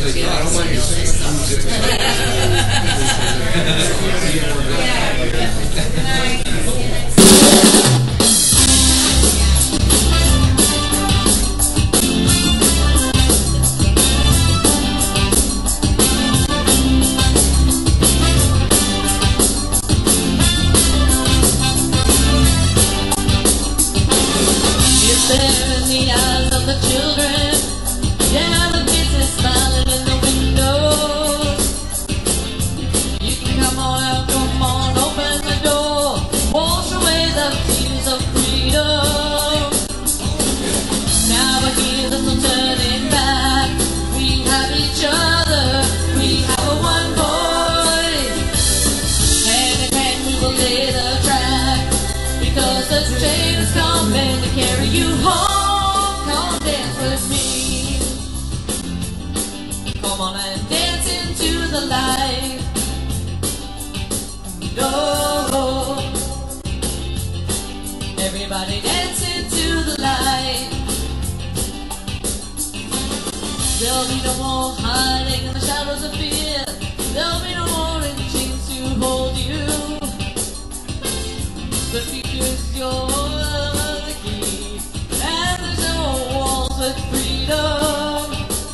There in the eyes of the children, yeah, the kids are smiling in the windows. You can come on, open the door, wash away the tears of freedom. Now we're here, there's no turning back. We have each other, we have a one voice. Hand in hand we will lay the track, because the train is coming to carry you home. Come dance with me. Come on and dance into the light. Oh, everybody dance into the light. There'll be no more hiding in the shadows of fear. There'll be no more in chains to hold you. The future's yours, the key, and there's no walls with freedom.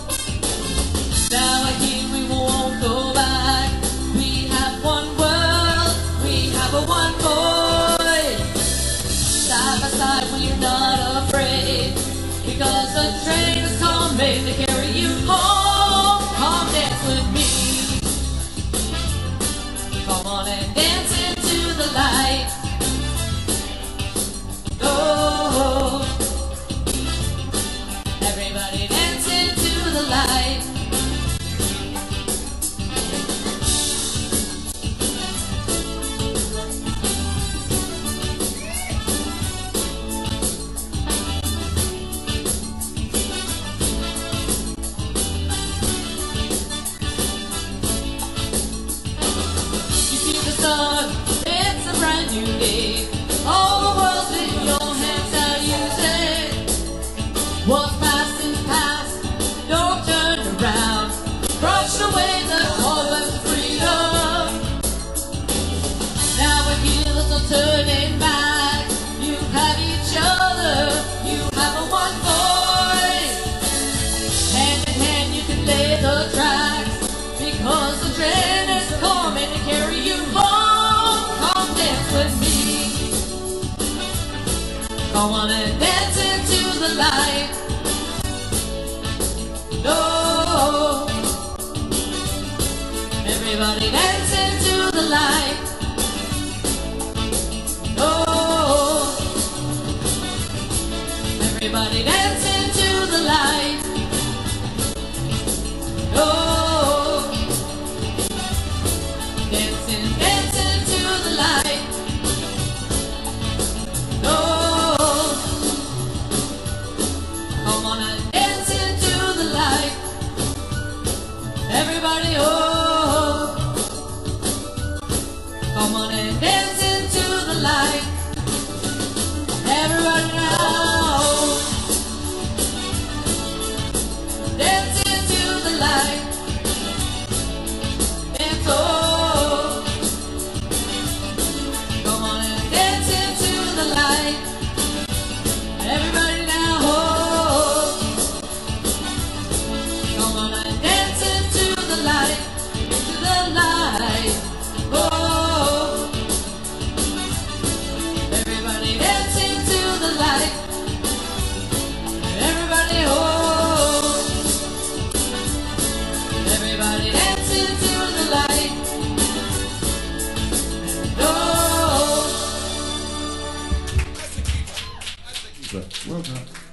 Now here we won't go back. We have one world, we have a one voice. Side by side we're not afraid, because the train is coming to carry you home. Come dance with me. Come on and dance into the light. Oh, everybody dance into the light. You see the sun, it's a brand new day. All the world's in your hands, now you say, what's past is past, don't turn around. Brush away the cobwebs of freedom. Now we're here, there's no turning back. You have each other, you have a one voice. Hand in hand you can lay the tracks, because the train is coming to carry you home. Come dance with me. Come on and dance into the light. Oh, everybody dance into the light. Oh, everybody dance into the light. Oh, dance into the light. Oh, come on and dance into the light. Everybody, oh, come on and dance into the light. Everybody now, dance into the light. Dance, oh, come on and dance into the light. Everybody now, oh, come on and dance into the light, into the light. Oh, everybody dance into the light. Everybody, oh, everybody dance into the light. Oh. Well done.